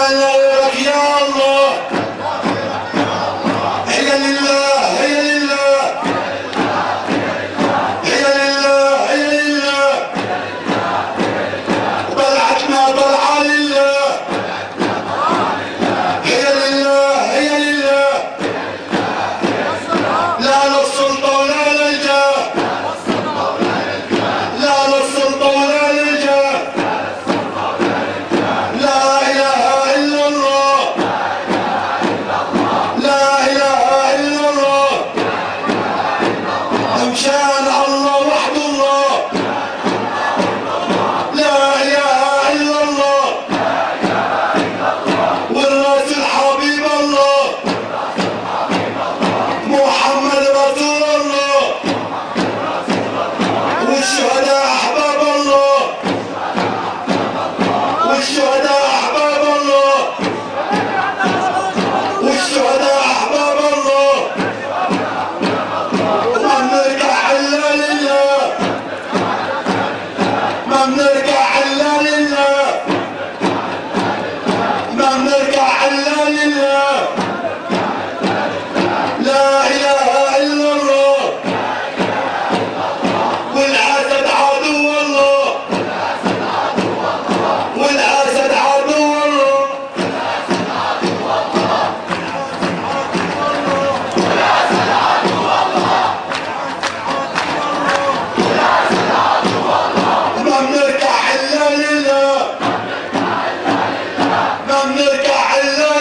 لك يا الله، هي لله هي لله هي لله هي لله، وبلعتنا بلعة لله، هي لله هي لله، لا للسلطة ولا للجاه، لا للسلطة ولا للجاه، لا إله إلا الله، لا إله إلا الله، مشان الله وحد الله، لا إله إلا الله، والرسول حبيب الله، محمد رسول الله، والشهداء أحباب الله، والشهداء أحباب الله، والشهداء أحباب الله، وما بنرجع إلا لله، ما بنرجع إلا لله، ما بنرجع إلا لله، لا إله إلا الله، والأسد عدو الله، والأسد عدو الله، ما بنرجع إلا لله، ما بنرجع إلا